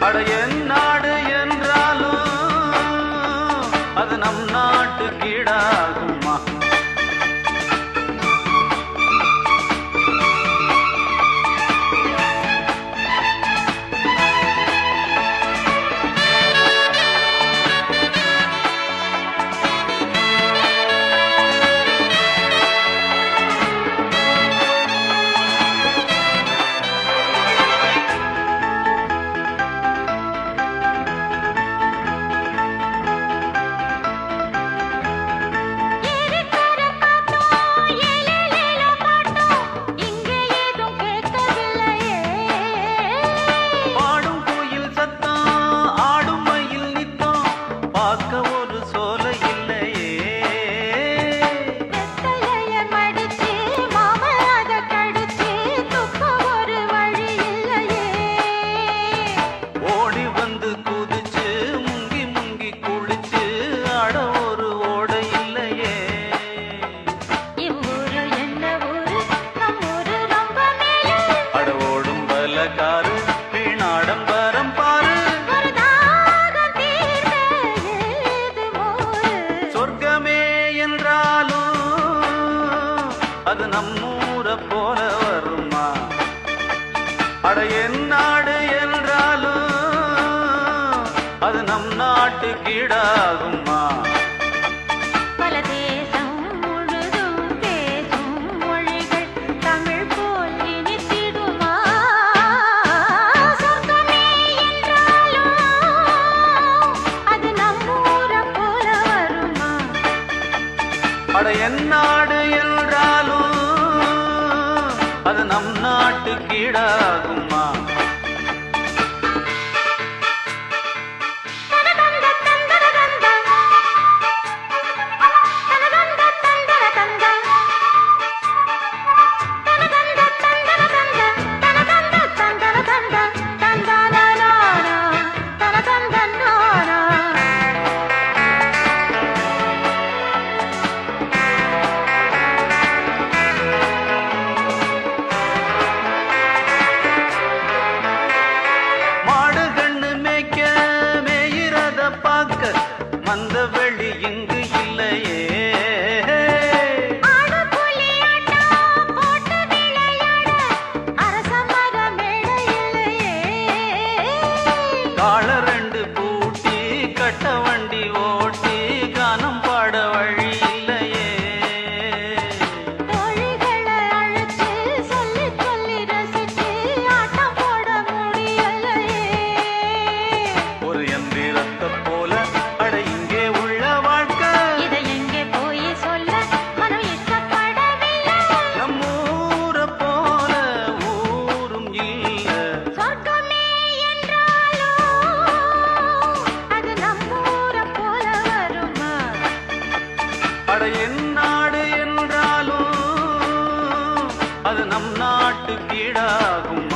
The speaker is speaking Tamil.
அட என் நாடு என்றாலும் அது நம் நாட்டு கீடாகுமா? அது நம்மூர போல வருமா? அட என் நாடு என்றாலும் அது நம் நாட்டு கீடாகுமா? பல தேசம் முழுதும் பேசும் மொழிகள் தமிழ் போல் இனித்திடுமா? சொர்க்கமே என்றாலும் அது நம்மூர போல வருமா? அட என் நாடு என்றாலும் அது நம் நாட்டு கீடாகுமா? அந்த வெளி இங்கு இல்லையே. கால ரெண்டு பூட்டி கட்ட வண்டி ஓட்டி கானம் பாட வழி இல்லையே. ஒரு எந்திரத்தை போல என் நாடு என்றாலும் அது நம் நாட்டு கீடாகும்.